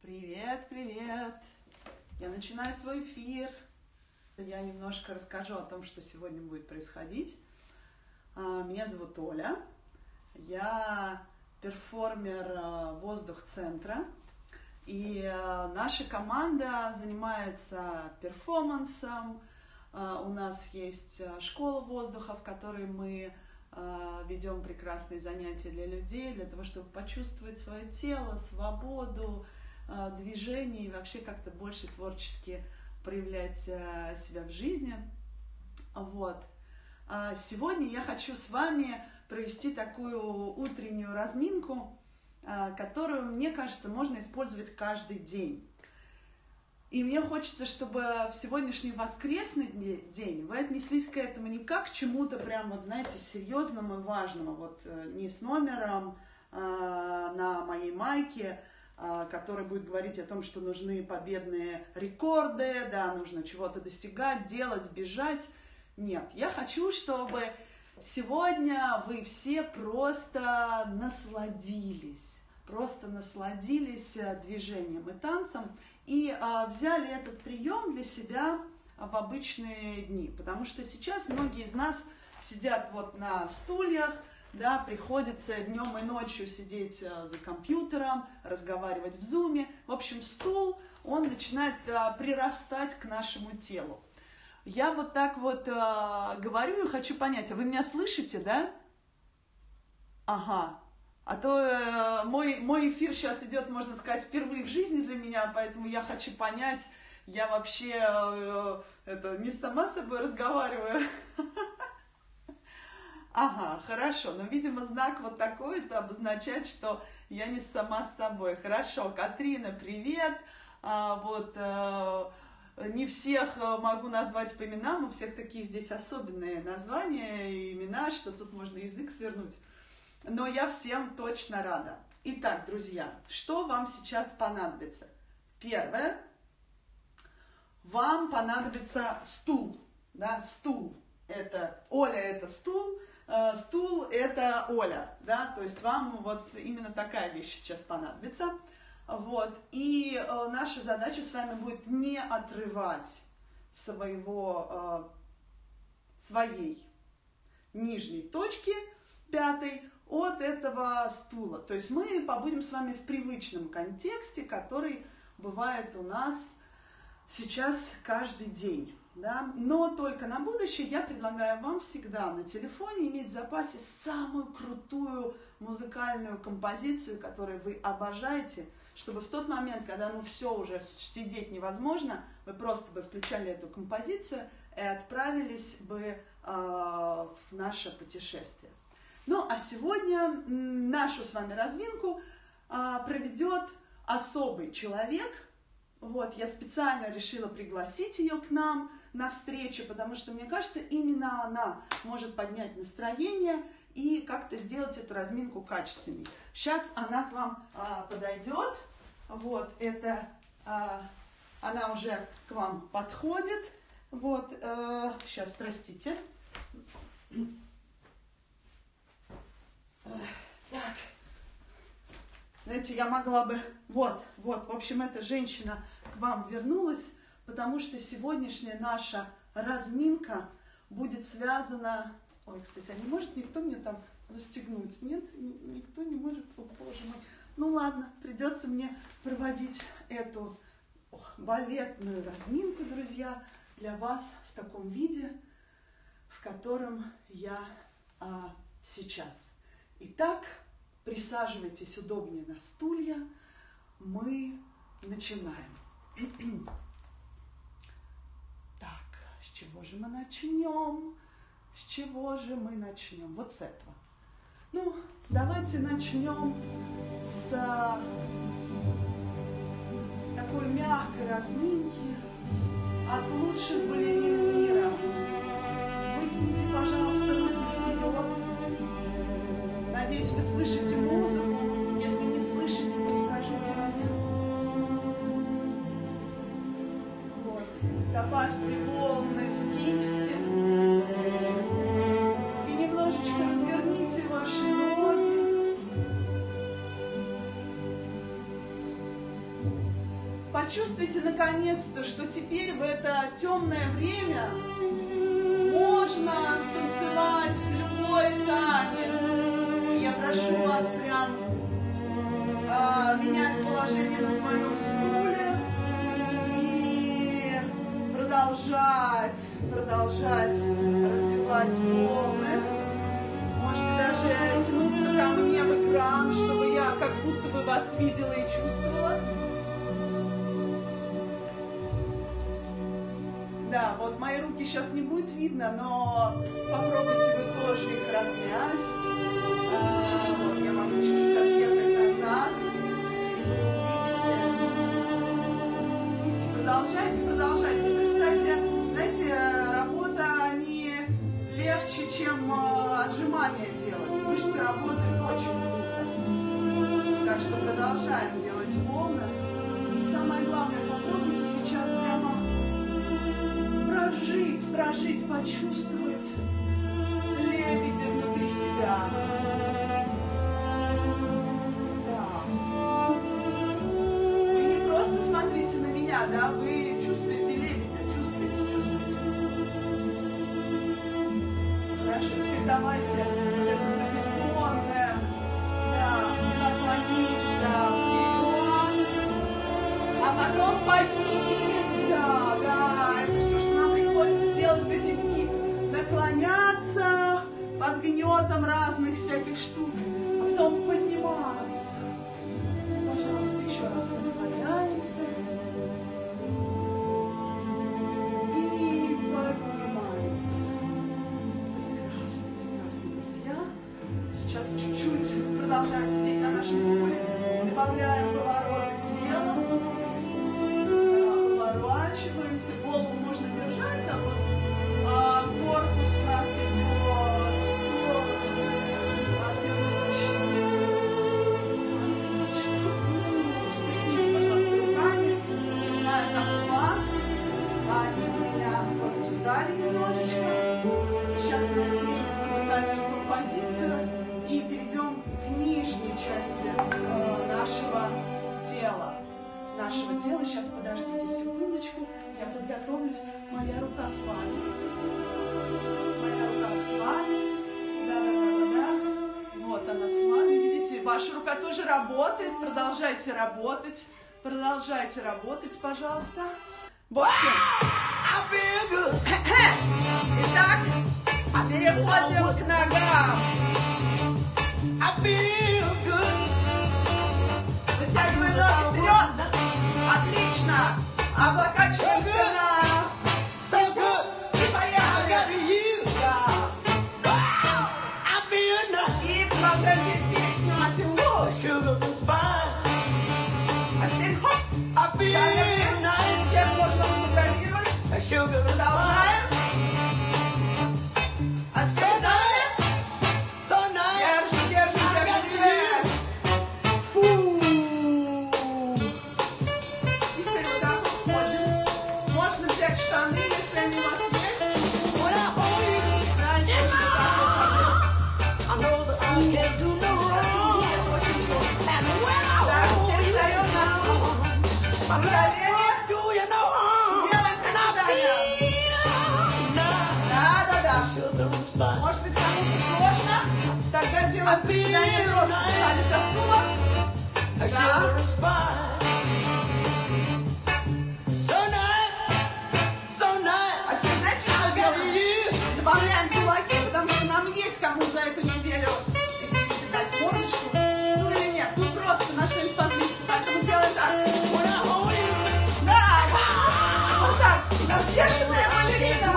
Привет, привет! Я начинаю свой эфир. Я немножко расскажу о том, что сегодня будет происходить. Меня зовут Оля. Я перформер воздух-центра. И наша команда занимается перформансом. У нас есть школа воздуха, в которой мы ведем прекрасные занятия для людей, для того, чтобы почувствовать свое тело, свободу, движение и вообще как-то больше творчески проявлять себя в жизни. Вот. Сегодня я хочу с вами провести такую утреннюю разминку, которую, мне кажется, можно использовать каждый день. И мне хочется, чтобы в сегодняшний воскресный день вы отнеслись к этому не как к чему-то прям, вот знаете, серьезному и важному, вот не с номером на моей майке, который будет говорить о том, что нужны победные рекорды, да, нужно чего-то достигать, делать, бежать. Нет, я хочу, чтобы сегодня вы все просто насладились движением и танцем и взяли этот прием для себя в обычные дни. Потому что сейчас многие из нас сидят вот на стульях, да, приходится днем и ночью сидеть за компьютером, разговаривать в зуме. В общем, стул, он начинает прирастать к нашему телу. Я вот так вот говорю и хочу понять, а вы меня слышите, да? Ага. А то мой эфир сейчас идет, можно сказать, впервые в жизни для меня, поэтому я хочу понять, я вообще не сама с собой разговариваю. Ага, хорошо, но, видимо, знак вот такой, это обозначает, что я не сама с собой. Хорошо, Катрина, привет. Не всех могу назвать по именам, у всех такие здесь особенные названия и имена, что тут можно язык свернуть. Но я всем точно рада. Итак, друзья, что вам сейчас понадобится? Первое, вам понадобится стул, да, стул. Это Оля, это стул. Стул – это Оля, да, то есть вам вот именно такая вещь сейчас понадобится. Вот. И наша задача с вами будет не отрывать своей нижней точки, пятой, от этого стула. То есть мы побудем с вами в привычном контексте, который бывает у нас сейчас каждый день. Да? Но только на будущее я предлагаю вам всегда на телефоне иметь в запасе самую крутую музыкальную композицию, которую вы обожаете, чтобы в тот момент, когда все уже сидеть невозможно, вы просто бы включали эту композицию и отправились бы в наше путешествие. Ну а сегодня нашу с вами разминку проведет особый человек. Вот, я специально решила пригласить ее к нам на встречу, потому что, мне кажется, именно она может поднять настроение и как-то сделать эту разминку качественней. Сейчас она к вам подойдет. Вот, это она уже к вам подходит. Вот, сейчас, простите. Так. Знаете, я могла бы... Вот, в общем, эта женщина к вам вернулась, потому что сегодняшняя наша разминка будет связана... Ой, кстати, а не может никто мне там застегнуть? Нет, никто не может, о, боже мой. Ну ладно, придется мне проводить эту балетную разминку, друзья, для вас в таком виде, в котором я сейчас. Итак, присаживайтесь удобнее на стулья, мы начинаем. Так, с чего же мы начнем? С чего же мы начнем? Вот с этого. Ну, давайте начнем с такой мягкой разминки от лучших балерин мира. Вытяните, пожалуйста, руки вперед. Надеюсь, вы слышите музыку. Если не слышите, то скажите мне. Вот. Добавьте волны в кисти. И немножечко разверните ваши ноги. почувствуйте наконец-то, что теперь в это темное время можно станцевать любой танец. Я прошу вас прям менять положение на своем стуле и продолжать развивать волны. Можете даже тянуться ко мне в экран, чтобы я как будто бы вас видела и чувствовала. Да, вот мои руки сейчас не будет видно, но попробуйте вы тоже их размять. Вот я могу чуть-чуть отъехать назад, и вы увидите. И продолжайте. Это, кстати, знаете, работа не легче, чем отжимания делать. Мышцы работают очень круто. Так что продолжаем делать волны. И самое главное, попробуйте сейчас прямо прожить, почувствовать лебедя внутри себя. Да. Вы не просто смотрите на меня, да, вы чувствуете лебедя, чувствуете. Хорошо, теперь давайте вот это традиционное, да, наклонимся вперед, а потом поднимемся, да, это все, что нам приходится делать в эти дни, наклоняться под гнетом разных всяких штук, а потом подниматься. Пожалуйста, еще раз наклоняемся и поднимаемся. Прекрасно, друзья. Сейчас чуть-чуть продолжаем сидеть на нашем стуле и добавляем повороты тела. Поворачиваемся, голову можно держать, а вот корпус у нас идет в сторону. Отлично. Встряхните, пожалуйста, руками. Не знаю, как у вас. Они у меня вот устали немножечко. Сейчас мы сменим музыкальную композицию и перейдем к нижней части нашего тела. Сейчас, подождите секундочку, я подготовлюсь. Моя рука с вами. Да. Вот она с вами, видите, ваша рука тоже работает. Продолжайте работать, пожалуйста. В общем, итак, переходим к ногам. Вытягиваем ноги вперед. Отлично. Облокачиваемся на спинку. И поехали. Да. И продолжаем петь песню I feel low. А теперь хоп. Сейчас можно фотографировать. Продолжаем. А теперь держим. Фу. И теперь вот так ходим. Можно взять штаны, если они у вас есть. Так, теперь встаем на стул. Колени. Делаем приседания. Да. Может быть, кому-то сложно. Тогда делаем приседания просто. Встали со стула. Да. А теперь знаете, что делаем? Добавляем кулаки, потому что нам есть кому за эту неделю, извините, дать мордочку. Ну или нет, ну просто на что-нибудь позлиться. Поэтому делаем так. Да. Вот так. Развешенная балерина.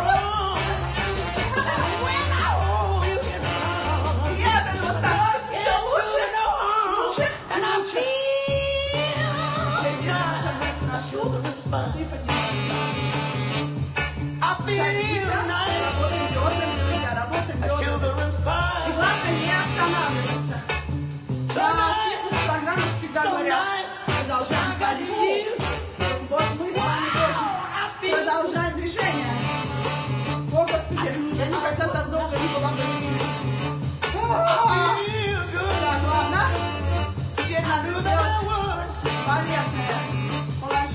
И от этого становится все лучше. Теперь медленно садимся на стул и поднимаемся. Садимся. Работаем бедрами, друзья, работаем бедрами. И главное не останавливаться. В фитнес-программах всегда говорят, продолжаем ходьбу. Вот мы с вами тоже продолжаем движение. О, Господи, я не хотела так долго не была балерина. Так, ладно. Теперь надо сделать балетное положение.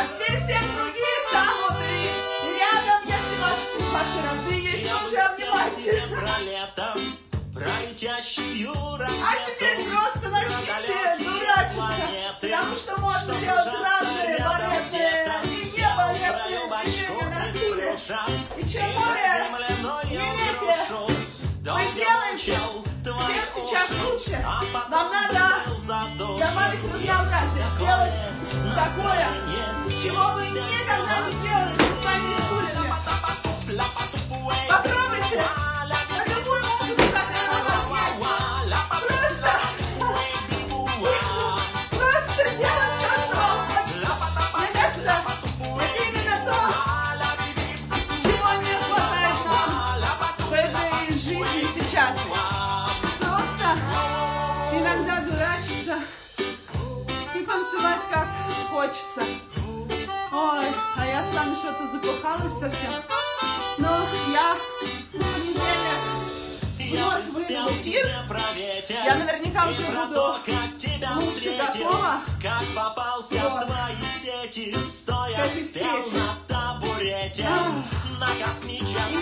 теперь всех других, там вот и рядом, если ваши родные есть, тоже обнимайте. А теперь просто начните дурачиться, потому что можно делать разные балетные и не балетные движения на стуле. И чем более нелепее вы делаете, тем сейчас лучше. Вам надо добавить разнообразие, сделать такое, чего вы никогда не делали со своими стульями. Попробуйте на любую музыку, которая у вас есть. Просто делать все, что вам хочется. Мне кажется, это именно то, чего не хватает нам в этой жизни сейчас. Просто иногда дурачиться и танцевать как хочется. Ой, а я с вами что-то запыхалась совсем. Но я на понедельник вновь выйду в эфир. Я наверняка уже буду лучше готова к этой встрече. И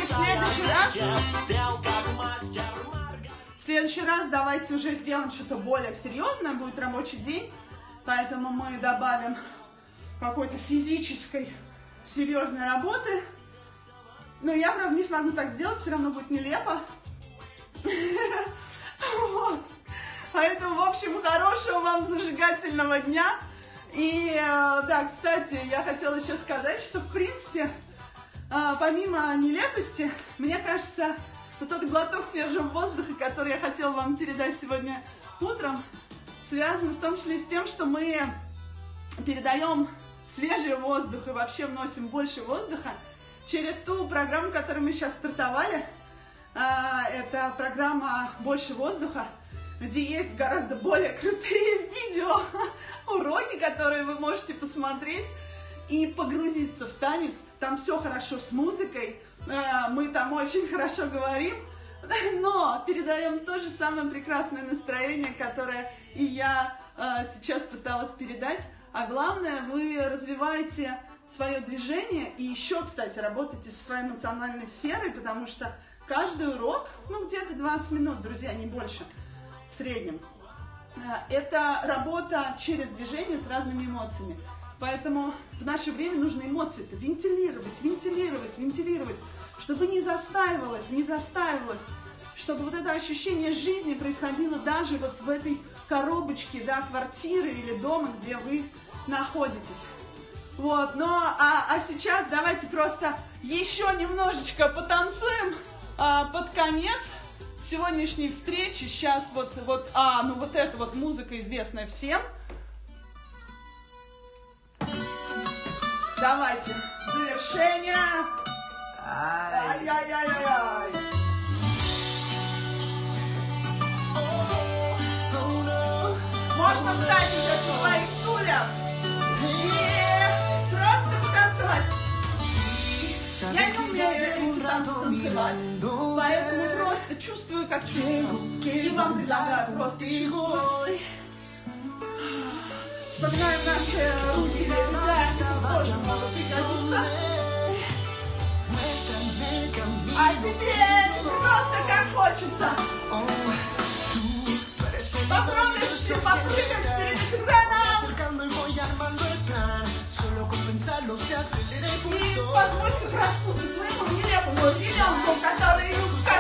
в следующий раз давайте уже сделаем что-то более серьезное. Будет рабочий день, поэтому мы добавим какой-то физической серьезной работы. Но я, правда, не смогу так сделать, все равно будет нелепо. Вот. Поэтому, в общем, хорошего вам зажигательного дня. И, да, кстати, я хотела еще сказать, что, в принципе, помимо нелепости, мне кажется, вот тот глоток свежего воздуха, который я хотела вам передать сегодня утром, связан в том числе с тем, что мы передаем свежий воздух и вообще вносим больше воздуха через ту программу, которую мы сейчас стартовали. Это программа «Больше воздуха», где есть гораздо более крутые видео, уроки, которые вы можете посмотреть и погрузиться в танец. Там все хорошо с музыкой, мы там очень хорошо говорим, но передаем то же самое прекрасное настроение, которое и я сейчас пыталась передать. А главное, вы развиваете свое движение и еще, кстати, работаете со своей эмоциональной сферой, потому что каждый урок, ну где-то 20 минут, друзья, не больше, в среднем, это работа через движение с разными эмоциями. Поэтому в наше время нужно эмоции-то вентилировать, вентилировать, вентилировать, чтобы не застаивалось, чтобы вот это ощущение жизни происходило даже вот в этой коробочке, да, квартиры или дома, где вы находитесь. Вот, а сейчас давайте просто еще немножечко потанцуем под конец сегодняшней встречи. Сейчас вот эта вот музыка известная всем. Давайте, завершение. Ай-яй-яй-яй-яй. Можно встать уже со своих стульев и просто потанцевать. Я не умею эти танцы танцевать, поэтому просто чувствую, как чувствую. И вам предлагаю просто чувствовать. Вспоминаем наши руки или это тоже могут пригодиться. А теперь просто как хочется. Попробуйте попрыгать перед экраном. И позвольте проснуться своему нелепому ребенку, который